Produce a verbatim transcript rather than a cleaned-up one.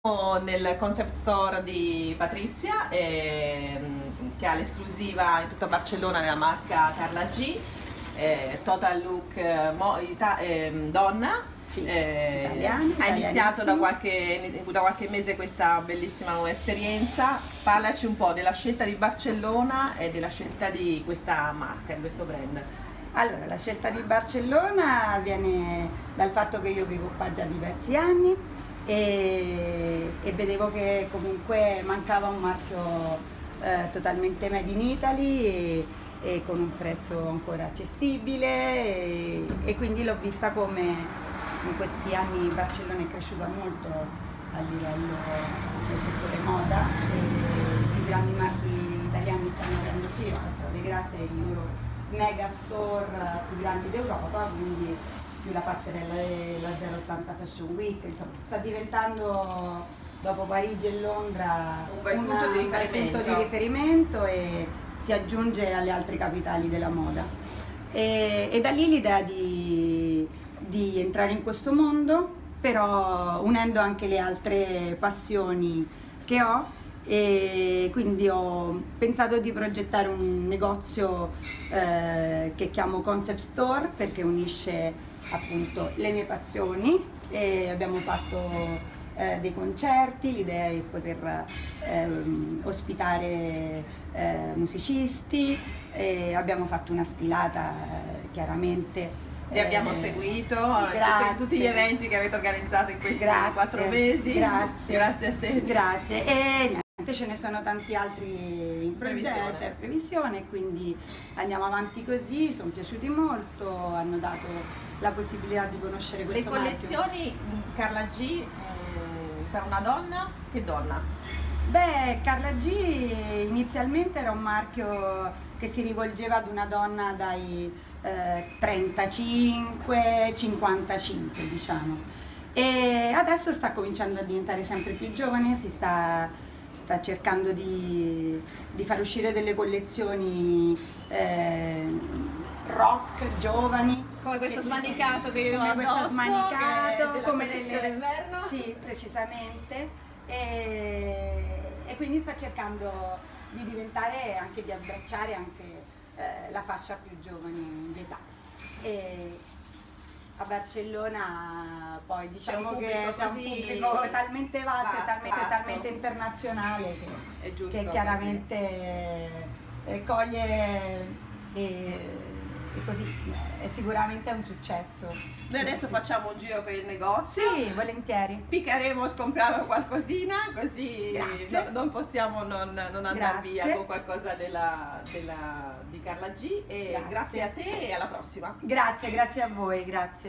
Nel concept store di Patrizia, ehm, che ha l'esclusiva in tutta Barcellona nella marca Carla G, eh, Total Look eh, mo, ita, eh, donna. Sì, eh, italiani, ha iniziato da qualche, da qualche mese questa bellissima nuova esperienza. Parlaci un po' della scelta di Barcellona e della scelta di questa marca, di questo brand. Allora, la scelta di Barcellona viene dal fatto che io vivo qua già diversi anni e, e vedevo che comunque mancava un marchio eh, totalmente made in Italy e, e con un prezzo ancora accessibile e, e quindi l'ho vista come in questi anni Barcellona è cresciuta molto a livello del settore moda e i più grandi marchi italiani stanno venendo qui, a Strade Grazie, i loro mega store più grandi d'Europa, quindi più la passerella della zero ottanta Fashion Week, insomma sta diventando dopo Parigi e Londra un bel una, punto di un bel riferimento. punto di riferimento e si aggiunge alle altre capitali della moda. E, e da lì l'idea di, di entrare in questo mondo, però unendo anche le altre passioni che ho, e quindi ho pensato di progettare un negozio eh, che chiamo Concept Store perché unisce appunto le mie passioni e abbiamo fatto eh, dei concerti, l'idea è poter ehm, ospitare eh, musicisti e abbiamo fatto una sfilata eh, chiaramente. Ti abbiamo eh, seguito grazie. Tutti, tutti gli eventi che avete organizzato in questi grazie, quattro mesi. Grazie. Grazie a te. Grazie. E ce ne sono tanti altri in progetto, previsione. previsione, quindi andiamo avanti così, sono piaciuti molto, hanno dato la possibilità di conoscere questo Le collezioni marchio. Carla G eh, per una donna, che donna? Beh, Carla G inizialmente era un marchio che si rivolgeva ad una donna dai eh, trentacinque cinquantacinque, diciamo, e adesso sta cominciando a diventare sempre più giovane, si sta sta cercando di, di far uscire delle collezioni eh, rock, giovani. Come questo smanicato che io come ho questo addosso, smanicato, che è come delle d'inverno. Sì, precisamente. E, e quindi sta cercando di diventare, anche di abbracciare anche eh, la fascia più giovane di età. E, a Barcellona poi diciamo che c'è un pubblico talmente vasto, vasto, talmente, vasto. talmente internazionale che, giusto, che chiaramente eh, coglie e, e così è sicuramente un successo. Noi adesso facciamo un giro per il negozio. Sì, volentieri. Piccheremo, scompriamo qualcosina, così no, non possiamo non, non andare grazie. via con qualcosa della, della, di Carla G. E grazie. grazie a te e alla prossima. Grazie, grazie a voi, grazie.